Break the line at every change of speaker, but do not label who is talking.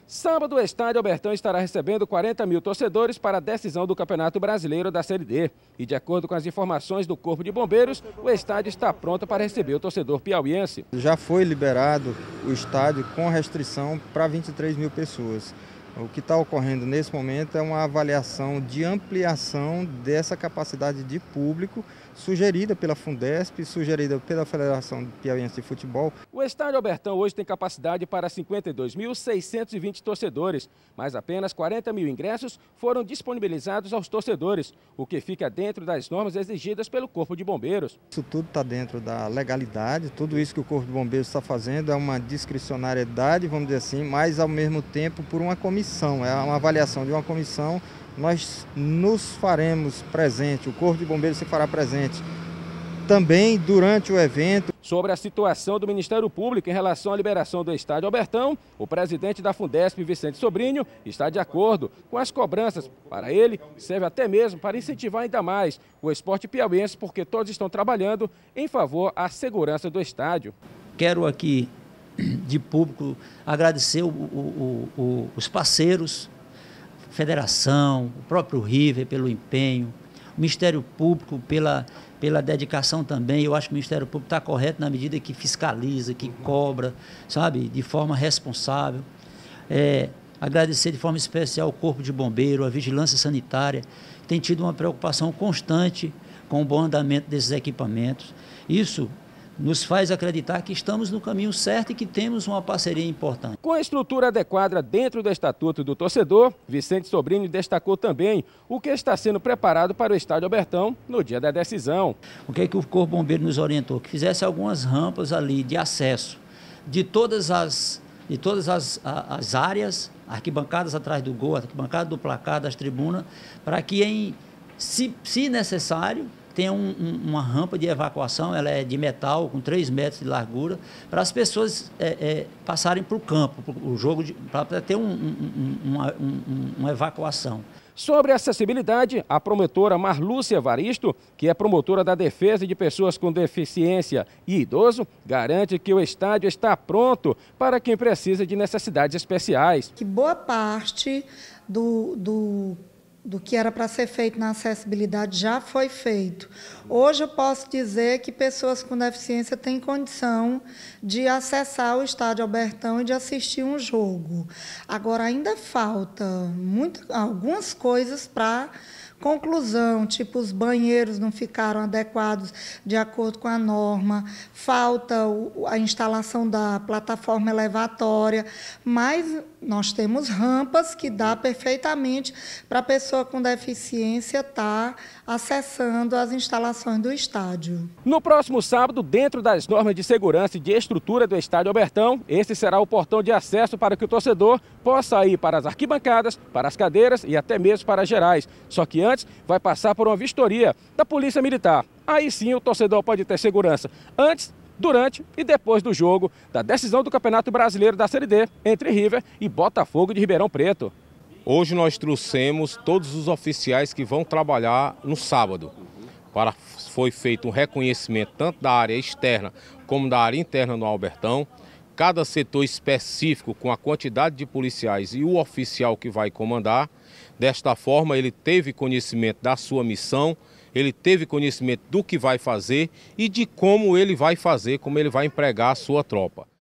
Sábado, o estádio Albertão estará recebendo 40 mil torcedores para a decisão do Campeonato Brasileiro da Série D. E de acordo com as informações do Corpo de Bombeiros, o estádio está pronto para receber o torcedor piauiense.
Já foi liberado o estádio com restrição para 23 mil pessoas. O que está ocorrendo nesse momento é uma avaliação de ampliação dessa capacidade de público sugerida pela Fundesp, sugerida pela Federação Piauiense de Futebol.
O estádio Albertão hoje tem capacidade para 52.620 torcedores, mas apenas 40 mil ingressos foram disponibilizados aos torcedores, o que fica dentro das normas exigidas pelo Corpo de Bombeiros.
Isso tudo está dentro da legalidade, tudo isso que o Corpo de Bombeiros está fazendo é uma discricionariedade, vamos dizer assim, mas ao mesmo tempo por uma comissão, é uma avaliação de uma comissão. Nós nos faremos presente, o Corpo de Bombeiros se fará presente também durante o evento.
Sobre a situação do Ministério Público em relação à liberação do estádio Albertão, o presidente da Fundesp, Vicente Sobrinho, está de acordo com as cobranças. Para ele, serve até mesmo para incentivar ainda mais o esporte piauiense, porque todos estão trabalhando em favor à segurança do estádio.
Quero aqui, de público, agradecer os parceiros, Federação, o próprio River pelo empenho, o Ministério Público pela dedicação também. Eu acho que o Ministério Público está correto na medida que fiscaliza, que cobra, sabe, de forma responsável. Agradecer de forma especial ao Corpo de Bombeiro, a Vigilância Sanitária, que tem tido uma preocupação constante com o bom andamento desses equipamentos. Isso nos faz acreditar que estamos no caminho certo e que temos uma parceria importante.
Com a estrutura adequada dentro do Estatuto do Torcedor, Vicente Sobrinho destacou também o que está sendo preparado para o estádio Albertão no dia da decisão.
O que é que o Corpo Bombeiro nos orientou? Que fizesse algumas rampas ali de acesso de todas as áreas, arquibancadas atrás do gol, arquibancada do placar, das tribunas, para que, se necessário, tem uma rampa de evacuação, ela é de metal, com 3 metros de largura, para as pessoas passarem para o campo, o jogo, para ter uma evacuação.
Sobre acessibilidade, a promotora Marlúcia Evaristo, que é promotora da defesa de pessoas com deficiência e idoso, garante que o estádio está pronto para quem precisa de necessidades especiais.
Que boa parte do que era para ser feito na acessibilidade já foi feito. Hoje eu posso dizer que pessoas com deficiência têm condição de acessar o estádio Albertão e de assistir um jogo. Agora ainda falta algumas coisas para conclusão, tipo os banheiros não ficaram adequados de acordo com a norma, falta a instalação da plataforma elevatória, mas nós temos rampas que dá perfeitamente para a pessoa com deficiência estar acessando as instalações do estádio.
No próximo sábado, dentro das normas de segurança e de estrutura do estádio Albertão, esse será o portão de acesso para que o torcedor possa ir para as arquibancadas, para as cadeiras e até mesmo para as gerais. Só que antes vai passar por uma vistoria da Polícia Militar. Aí sim o torcedor pode ter segurança antes, durante e depois do jogo da decisão do Campeonato Brasileiro da Série D entre River e Botafogo de Ribeirão Preto.
Hoje nós trouxemos todos os oficiais que vão trabalhar no sábado. Foi feito um reconhecimento tanto da área externa como da área interna no Albertão. Cada setor específico com a quantidade de policiais e o oficial que vai comandar. Desta forma, ele teve conhecimento da sua missão, ele teve conhecimento do que vai fazer e de como ele vai fazer, como ele vai empregar a sua tropa.